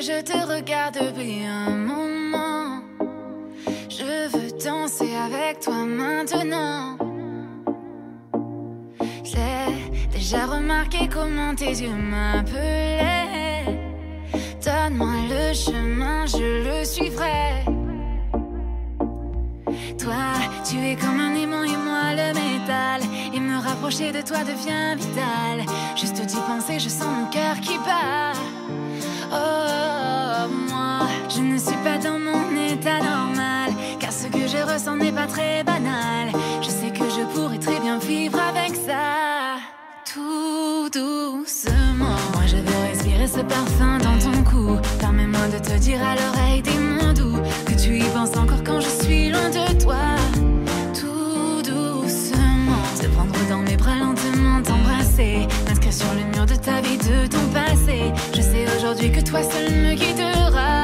que je te regarde depuis un moment. Je veux danser avec toi maintenant. J'ai déjà remarqué comment tes yeux m'appelaient. Donne-moi le chemin, je le suivrai. Toi, tu es comme un aimant et moi le métal. Et me rapprocher de toi devient vital. Juste d'y penser, je sens mon cœur qui bat. Oh, moi, je ne suis pas dans mon état normal, car ce que je ressens n'est pas très banal. Je sais que je pourrais très bien vivre avec ça. Tout doucement, moi je veux respirer ce parfum dans ton cou. Permets-moi de te dire à l'oreille des mots doux, que tu y penses encore quand je suis loin de toi. Tout doucement, te prendre dans mes bras lentement, t'embrasser, m'inscrire sur le mur de ta vie, de ton passé. Je sais aujourd'hui que toi seul me guidera.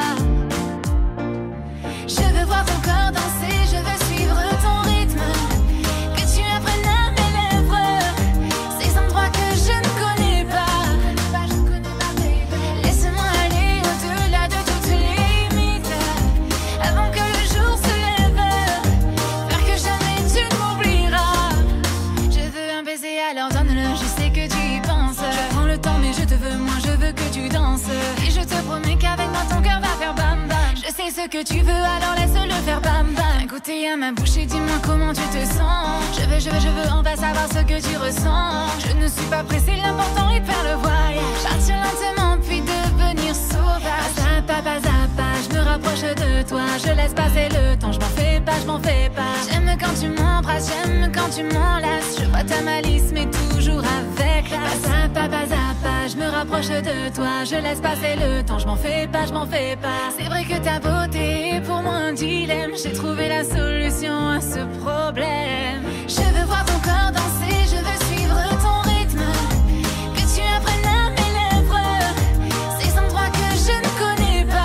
Je veux voir ton corps danser, je veux suivre ton rythme. Que tu apprennes à mes lèvres ces endroits que je ne connais pas. Laisse-moi aller au-delà de toutes les limites, avant que le jour se lève, faire que jamais tu ne m'oublieras. Je veux un baiser, alors donne-le, je sais que tu y penses. Je prends le temps mais je te veux, moi je veux que tu danses. Et je te promets qu'avec moi ton cœur va faire bam bam. Je sais ce que tu veux, alors laisse-le faire bam bam. Goûter à ma bouche et dis-moi comment tu te sens. Je veux, on va savoir ce que tu ressens. Je ne suis pas pressée, l'important est de faire le voyage. Partir lentement puis devenir sauvage. Pas à pas, je me rapproche de toi. Je laisse passer le temps, je m'en fais pas. J'aime quand tu m'embrasses, j'aime quand tu m'enlaces. Je vois ta malice mais toujours avec classe. Pas à pas, je me rapproche de toi. Je laisse passer le temps, je m'en fais pas. C'est vrai que ta beauté est pour moi un dilemme. J'ai trouvé la solution à ce problème. Je veux voir ton corps danser, je veux suivre ton rythme. Que tu apprennes à mes lèvres ces endroits que je ne connais pas.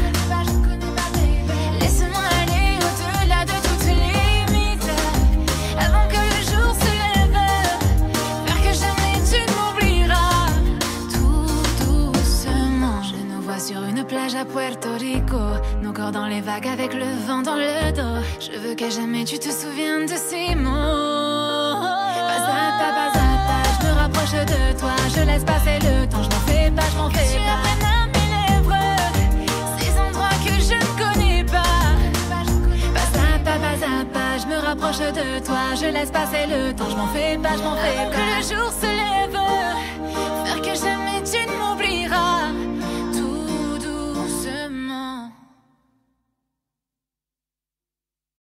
Laisse-moi aller au-delà de toutes les limites, avant que le jour se lève, faire que jamais tu ne m'oublieras. Tout doucement, je nous vois sur une plage à Puerto Rico, nos corps dans les vagues avec le vent dans le dos. Je veux qu'à jamais tu te souviennes de ces mots. Pas à pas, je me rapproche de toi. Je laisse passer le temps, je m'en fais pas. Que tu apprennes à mes lèvres ces endroits que je ne connais pas. Pas à pas, je me rapproche de toi. Je laisse passer le temps, je m'en fais pas. Que le jour se lève,